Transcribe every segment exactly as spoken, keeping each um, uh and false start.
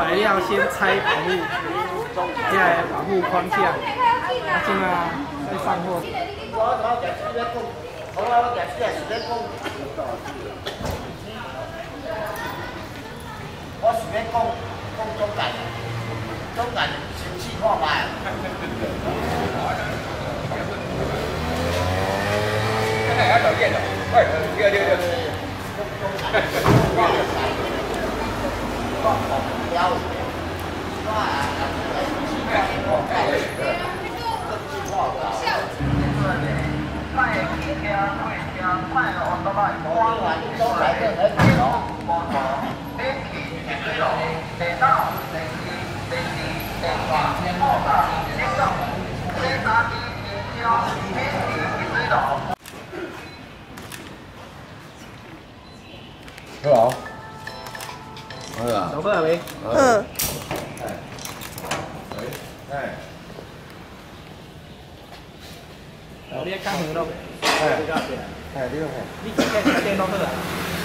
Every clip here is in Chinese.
材料先拆保护，接下来保护框架，啊，今啊再上货。 我是要讲讲中间，中间生气看卖。现在要找店的，喂，对对对。 好，好啊， 走过来没？ 嗯。 哎， 我你看门咯。 哎，哎，你好。 你自己开电脑好啊？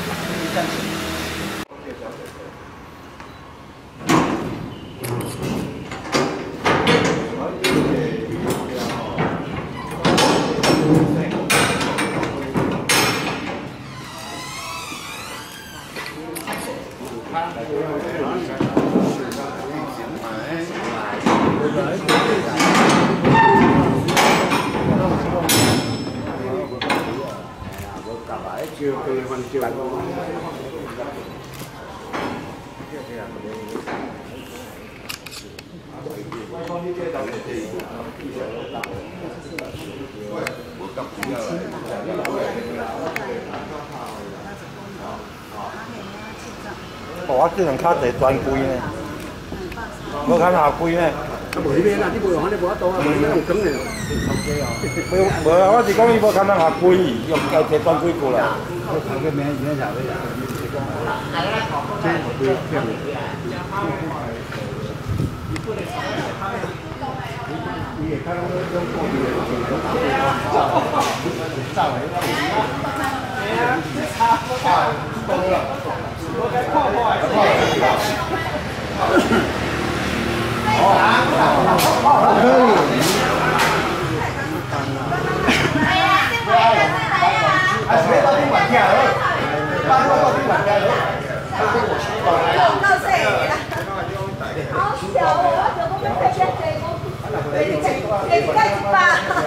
哦，我只能较侪专柜呢，无较下柜呢。 啊，无迄边啦，你无用，你无法度啊，无你用装的。 无无啊，我是讲伊无较下柜，用交摕专柜过来。 我头个名现在就为啦。你也看到那种过年的，造的那个。哎呀，差多了，我该泡泡还是哦，可以。哎，谁到底管家了？八个到底管家了？ 到谁啦？好小哦，我怎么没看见这个？你你你你干什么？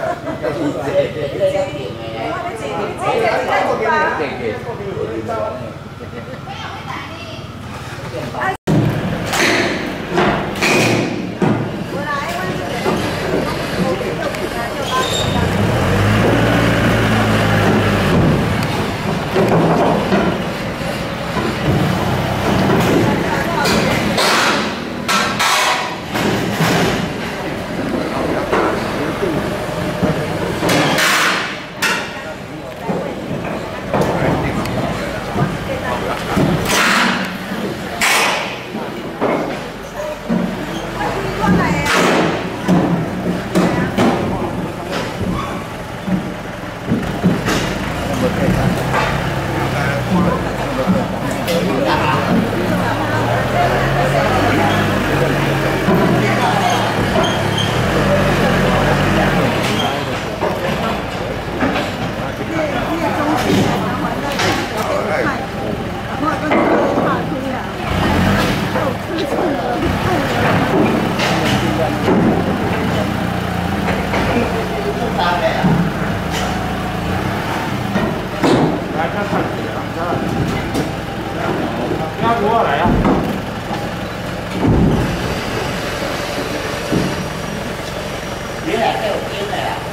要多少来啊？ 别来给我盯的呀！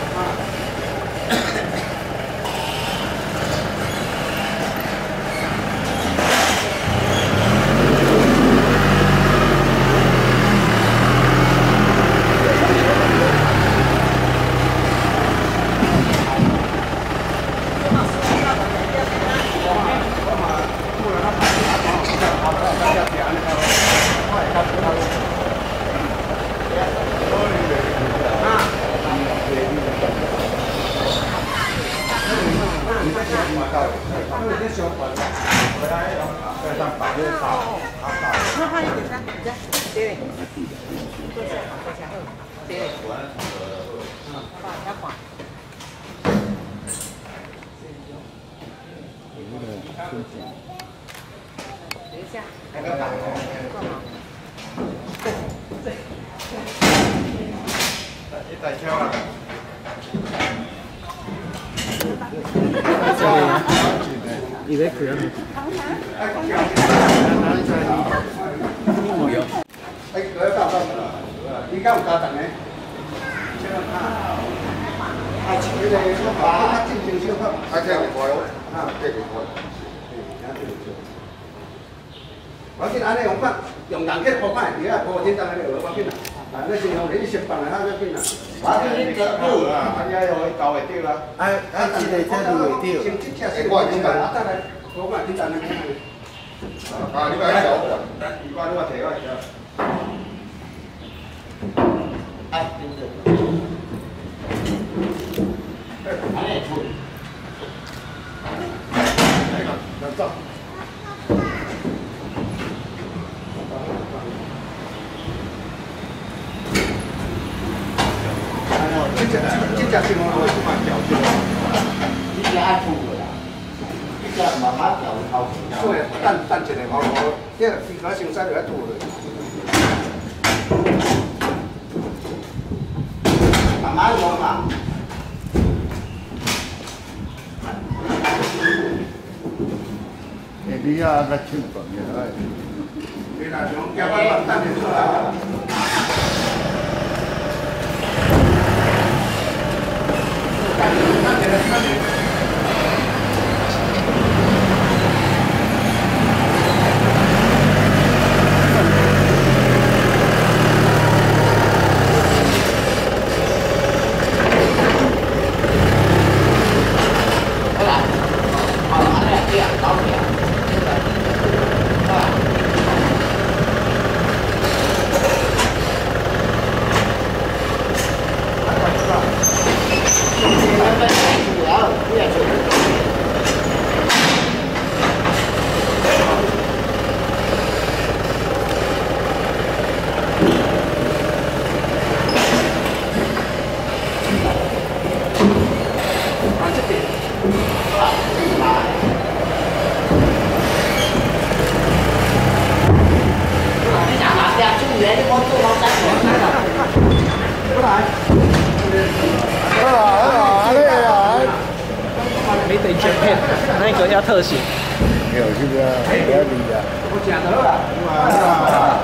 回来，再上打就打打打。 快快一点噻，来，对，坐下，坐下，对，嗯，快，要快。等一下，还要打，干嘛？ 一台车啊。 伊咧开啊。 哎，来打打，你敢有加蛋呢？啊，这个我把进进小可，啊，这个快哦，啊，这个快，我见安尼用法，用人去铺款，而家铺简单安尼学我紧啦。啊，那是用你食饭啊，那紧啦。我见你做好啊，安尼又可以交会掉啦。啊啊，这个这个会掉。先这只先我简单，啊，得来，铺款简单安尼。啊，你把它交过，一般你话提我一下。 哎，对对。安尼出。 来个，来走。这只这只是我我慢调去了， 你只爱出个啦，你只慢慢调头。 所以等等一个我我，这比较生产就要吐了。 慢慢用嘛。 哎，你啊，个清爽嘅，哎。 对啦，用加慢慢等就出来了。 没得剪片，那个要特写。 没有，是不是？不要理啊。 我讲得了。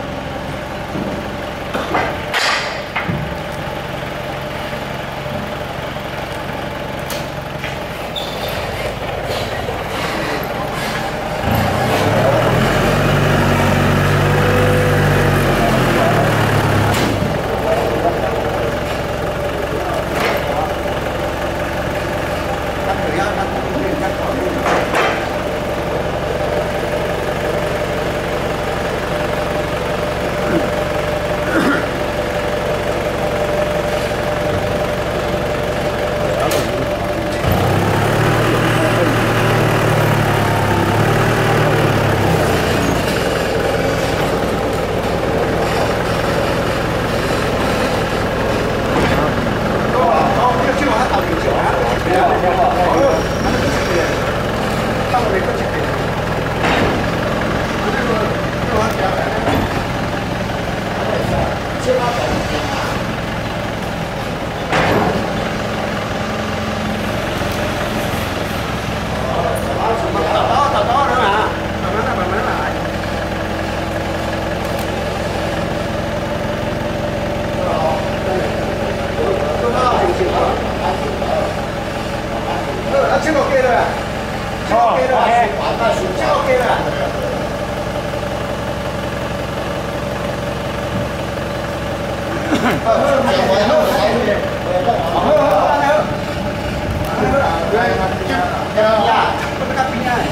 这个 OK 了，这个 OK 了，这个 OK 了。好，好，好，好，呀，不是他平安。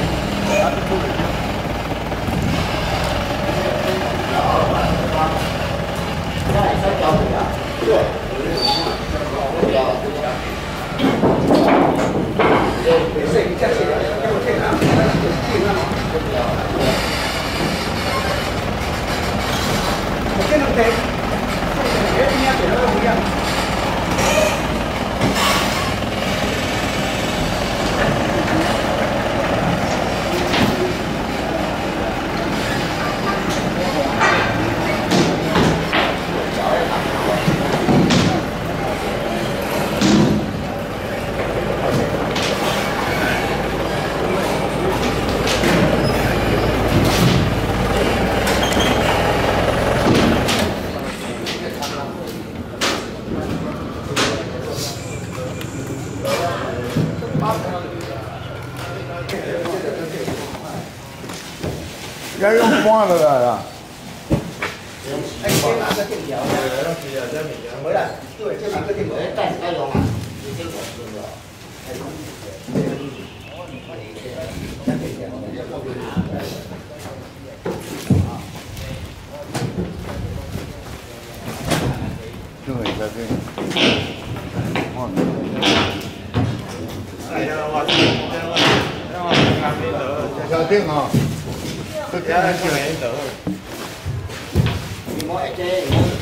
没事，你加起来，给我贴上，贴上嘛。 要用搬落来啦。 哎，这哪个电条？回来，对，这哪个电条？哎，带带用啊，你这个是不是？哎， 对，在这。哦。哎呀，我这小店啊，这家来就很多。 你莫爱这，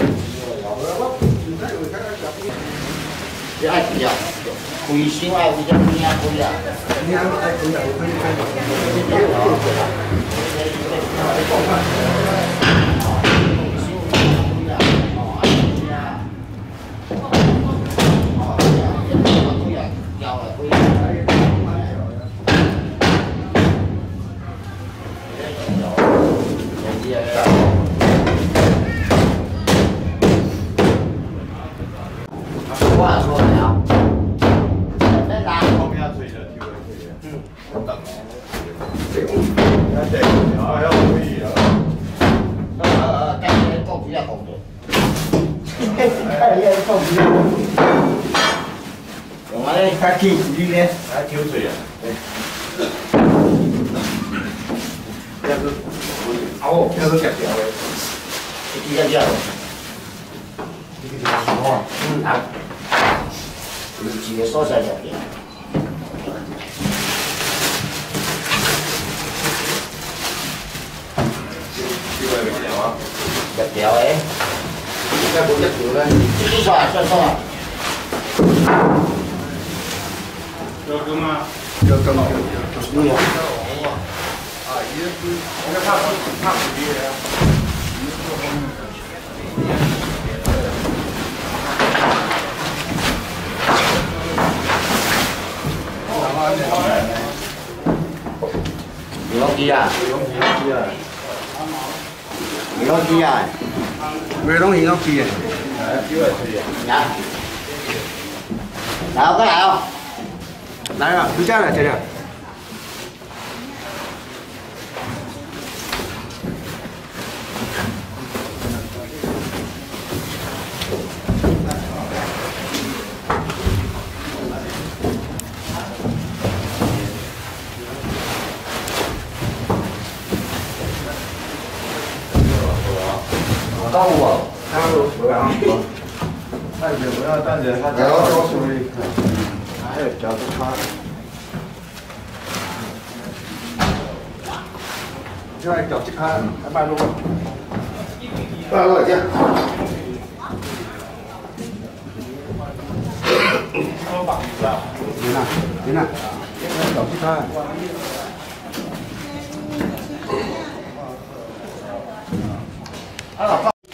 你爱吃啊？回收爱为只命啊，贵啊！ 你爱爱贵啊，有可以看到。 话说了，在哪？ 后面要吹的，听不吹的？嗯，我等。要对，要要吹的。 呃呃，该你讲几下讲的。该你讲几下。用啊咧，较气自己咧， 来抽水啊！要是哦，要是夹条的， 几下条。 这个就是什么？ 嗯啊。就是几个所在条件。 这个有条啊？ 入条诶， 应该不入条咧。 这几算算算。 有根吗？ 有根有有有。 啊，伊是应该怕怕苦力的呀。 没弄机啊？没弄机啊？ 没弄伊弄机的。 来，来，过来哦。 来了，回家了，这里。 到我， 他不要，蛋姐不要蛋姐，他然后多处理。 还有饺子汤。 就爱搞这看，还卖路。 过来过来这样。 你呢？你呢？搞这看。 啊，老爸。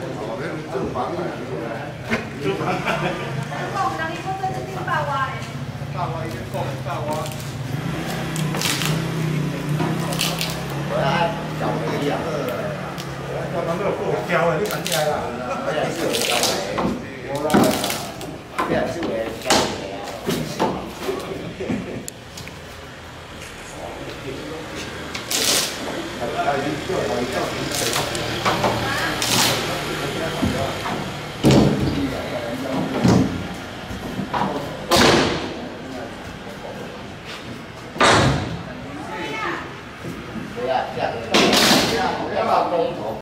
我讲你说这是顶包啊！ 我要小肥啊！ 我们都有过胶的，你看起来啦。 我也是有胶肥，我啦，我也是有胶肥啊。对呀，这样子，这样不要到中头。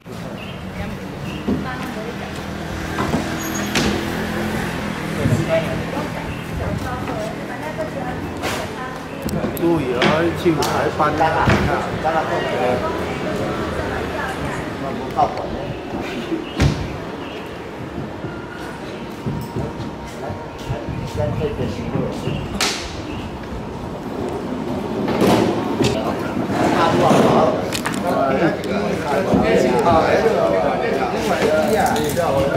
注意啊，青海班干啦，干啦，不能，那不靠谱。先这个行路。差不多好。呃，这个，啊，这个，另外一呀，你知道我。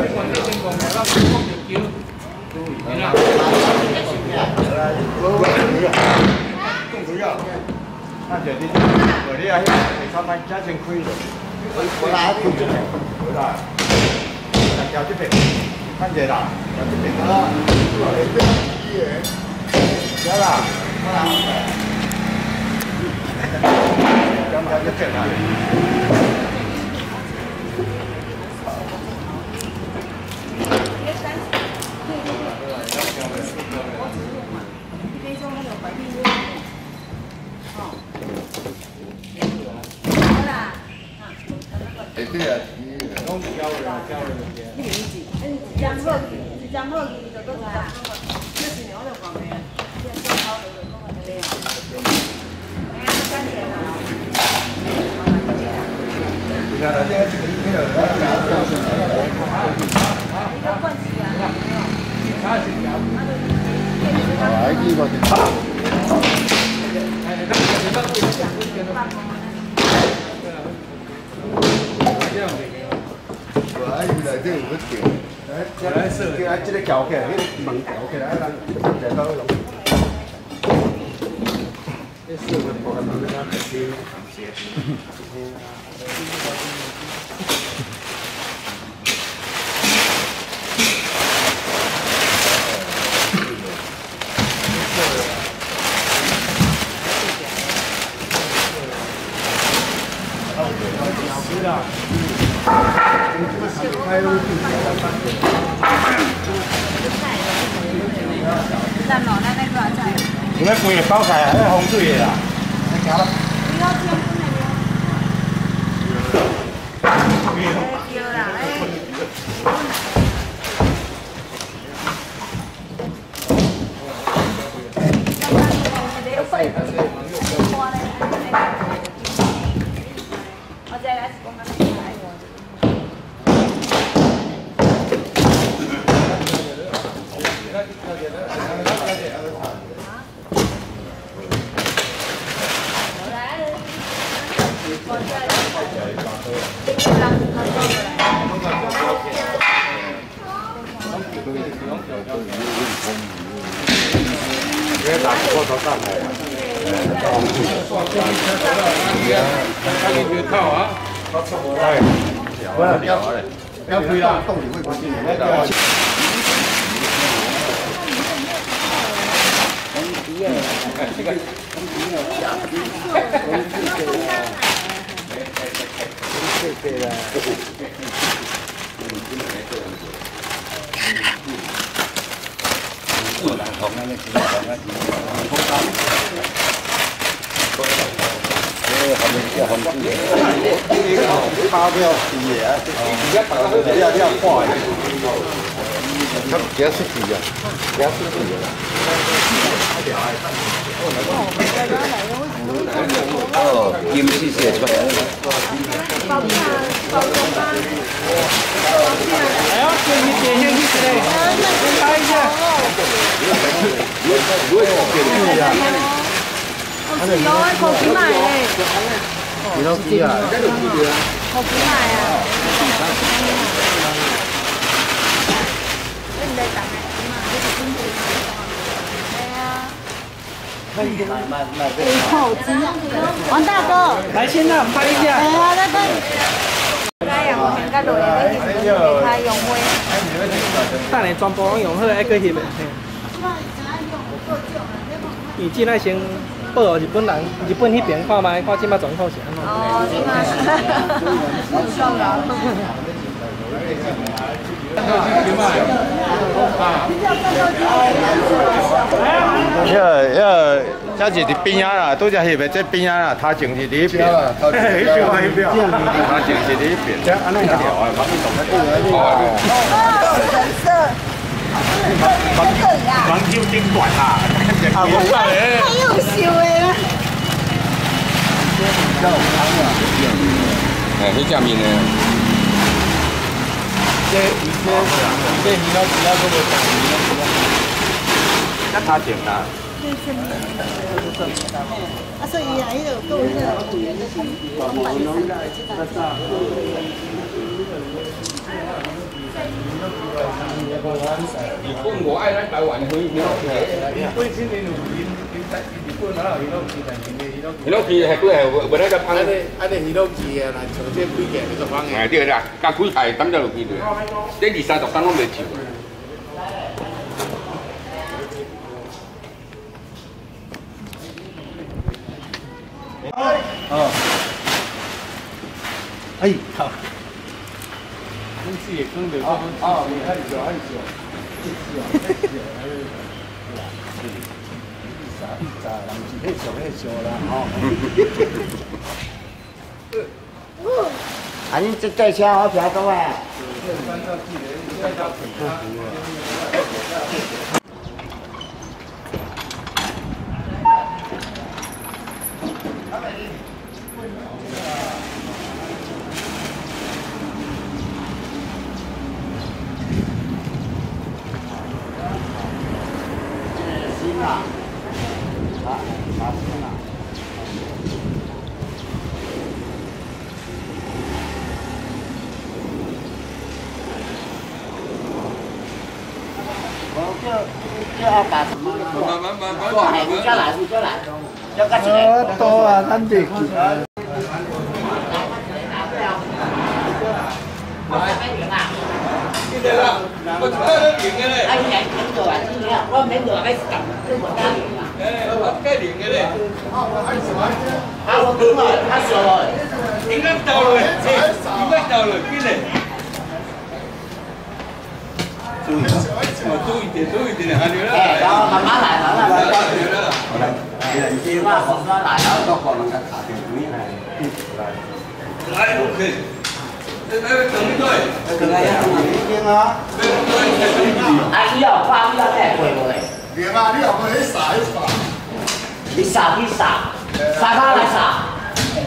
看姐弟，我这样，你看看价钱亏了， 我拿出去， 回来，交这边，看姐啦，交这边啊，交啦，交交这边啦。 哎，对啊， 拢交了，交了些。 一张好去，一张好去就搁来啊。这是牛的广告，这是好的广告没有。哎呀，三点了。 你看，这个这个没有， 一个冠旗啊，没有。 他是交。 哎，这个是。 哎，那个那个那个。 我爱来这有个条，哎，这个叫啊，这个桥起来，那个门桥起来，咱在高龙。这四个不可能跟他直接接。 咱老奶奶多少钱？ 你们贵嘅包菜啊，迄风水嘅啦，你搞啦。 你要结婚了没有？有啦，我再来讲下。 你打过头上来啊？ 看你去套啊！ 哎，不要不要不要推啦，动你会不进的。发票低啊，你要你要快，他几十几啊，几十几啊。哦，金丝写出来。 哎呀，这你点下去之类，开一下。 我是有喺國企買嘅。 幾多支啊？ 國企買啊。你唔係等嘅嘛？你係邊度？係啊。 好鸡啊！王大哥， 来，先让拍一下。 哎呀，那个。哎呀，我们家落来咧，就是开用花。 等下全部拢用好，还搁翕的。伊即摆先报日本人，日本迄边看卖，看即摆状况是安怎。 哦，即摆是。不笑了。 迄个迄个，这是伫边仔啦，拄则翕的这边仔啦，头前是伫迄边。迄边迄边，头前是伫迄边。这安尼条啊，旁边同个哦。 神色。 光手顶短啦，啊，我操嘞！ 太优秀的啦。 哎，迄正面的。这伊这这鱼佬鱼佬都无长，鱼佬鱼佬。那他剪啦。 啊，所以啊，迄个够迄个圆的空，空白的。 日本我爱咱台湾的鱼， 日本今年有因因在日本哪有鱼佬鱼在里面，鱼佬鱼佬鱼系几系，无那个芳。 安尼安尼鱼佬鱼啊，来像这几件那个芳哎对啦，加几下抌咗落去对。这二三十分拢未潮。 哦。哎靠！空气也更的。哦哦，你看小，看小，啥啥，人是迄小迄小啦，哦。 啊，你这带车我平多啊。 呃，多啊，咱哋。 记得啦，我睇得连嘅咧。 哎呀，免做啊，今年我免做还是咁，这么大年啊。 诶，我计连嘅咧。 啊，我讲啊，他说了， 应该到了，应该到了，紧嘞。注意，注意点，注意点，还留了。 哎，然后慢慢来，慢慢来。 好来，你来先。 慢慢来，然后都可能甲卡定位来。 来，OK。哎哎，等一队。 等下已经啊。 啊，以后看以后再会无嘞？ 连啊，你又唔去撒一撒？ 你撒你撒，撒他来撒。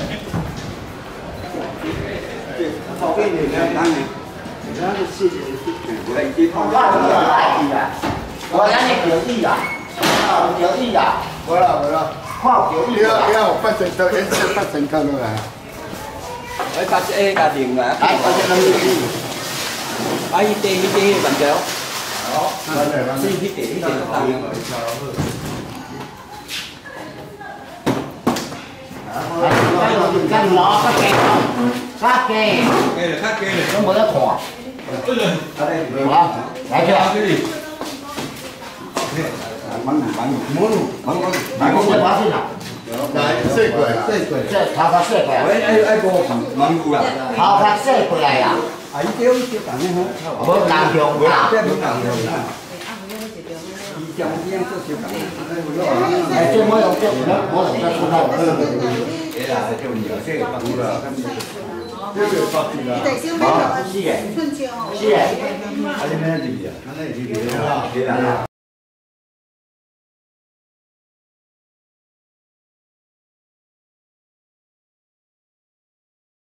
后边你看哪里？你看这细节是我来一套。 我有来意啊，我让你有意啊，有意啊。 冇啦冇啦， 看有意你要你要八成头，颜色八成头落来。 哎，家姐家庭啊， 来，我这能有意。 啊，伊地伊地问题哦。 好，来来来。 是迄地迄地当然。 咱攞較雞，較雞， 给了，他给了。 都冇得看。 这个。 好，來去。 蛮蛮蛮蛮蛮來我先拿去啦。 来，四过，四过。 這頭殼卸過來， 哎哎哎，個蠻古啦。 頭殼卸過來呀。 啊，伊叫伊叫咁樣好。 冇人用啦。 即係冇人用啦。伊講啲樣做少咁。 哎，這冇用，這冇用，這出來。 哎呀，就nhiều些蠻古啦。 这个发起啦。 好，是嘅，是嘅。 啊，你咩字啊？啊，你字幾多啊？幾難啊？